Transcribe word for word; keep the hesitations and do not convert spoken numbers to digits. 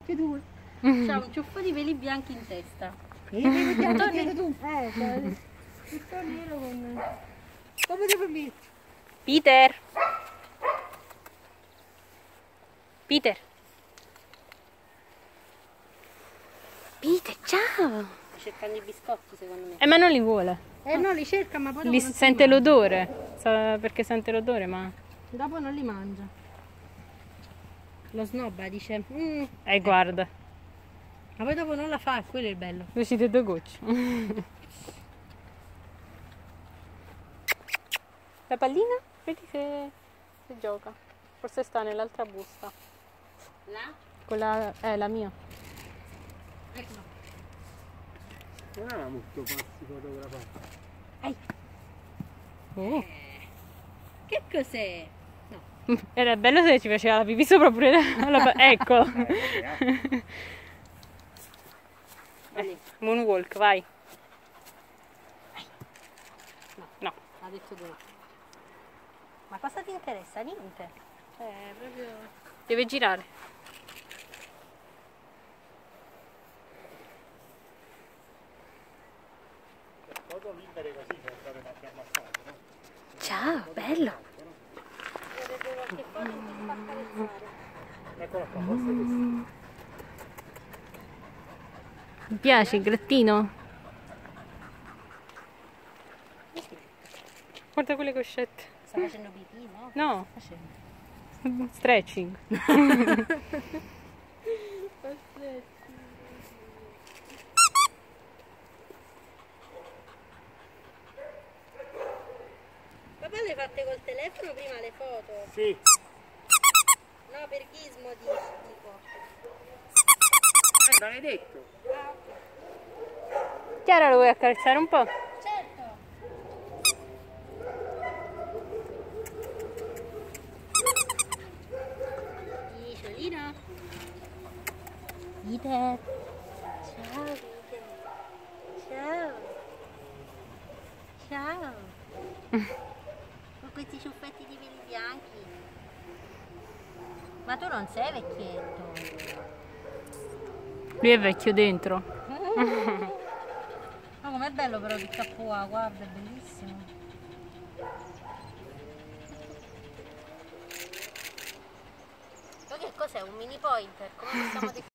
Che tu? C'ha un ciuffo di peli bianchi in testa. E devi chiamare tu. Eh, cioè, tutto nero con... Come devo dire? Peter! Peter! Peter, ciao! Sto cercando i biscotti secondo me. Eh, ma non li vuole. Eh no, li cerca ma poi dopo Li non si sente mangia. l'odore. Sa perché sente l'odore, ma. Dopo non li mangia. Lo snobba, dice. "Mm". Eh, guarda. Ma poi dopo non la fa, quello è il bello. Uscite due gocce. La pallina? Vedi se, se gioca. Forse sta nell'altra busta. Là? Quella è la mia. Ecco. Non era molto passi fotografato. Ehi. Oh. Che cos'è? Era bello se ci faceva la pipì sopra pure la... la- ecco. Eh, moonwalk, vai. No, No. ha detto due. Ma cosa ti interessa? Niente. Cioè, proprio... Deve girare. Foto libere così per fare una più ammassata, no? Ciao, bello. Vorrebbe qualche foto in cui fa carezzare. Eccola qua, forse questa. Mi piace il grattino? Guarda quelle coscette. Sta facendo pipì, no? No, Facendo. stretching. Papà le fatte col telefono prima le foto? Sì. No, per Gizmo dico. Eh, non hai detto. Ah, ok. Chiara, lo vuoi accarezzare un po'? Certo. Picciolino. Peter. Ciao, Peter. Ciao. Ciao. Con questi ciuffetti di peli bianchi. Ma tu non sei vecchietto. Lui è vecchio dentro. Ma com'è bello però il cappua, guarda, è bellissimo. Ma che cos'è? Un mini pointer? Come possiamo definire?